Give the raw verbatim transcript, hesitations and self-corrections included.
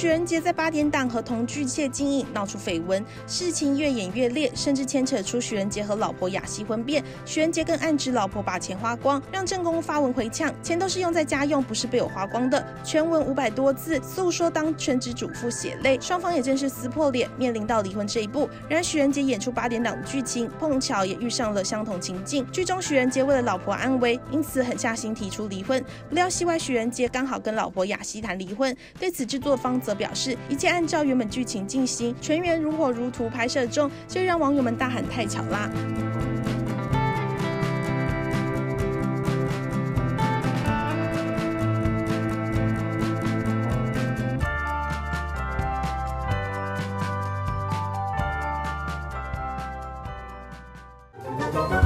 许仁杰在八点档和同剧窃经营闹出绯闻，事情越演越烈，甚至牵扯出许仁杰和老婆雅西婚变。许仁杰更暗指老婆把钱花光，让正宫发文回呛，钱都是用在家用，不是被我花光的。全文五百多字，诉说当全职主妇血泪，双方也正式撕破脸，面临到离婚这一步。然而许仁杰演出八点档的剧情，碰巧也遇上了相同情境。剧中许仁杰为了老婆安危，因此狠下心提出离婚。不料戏外许仁杰刚好跟老婆雅西谈离婚，对此制作方则表示一切按照原本剧情进行，全员如火如荼拍摄中，这让网友们大喊太巧啦。 Thank you.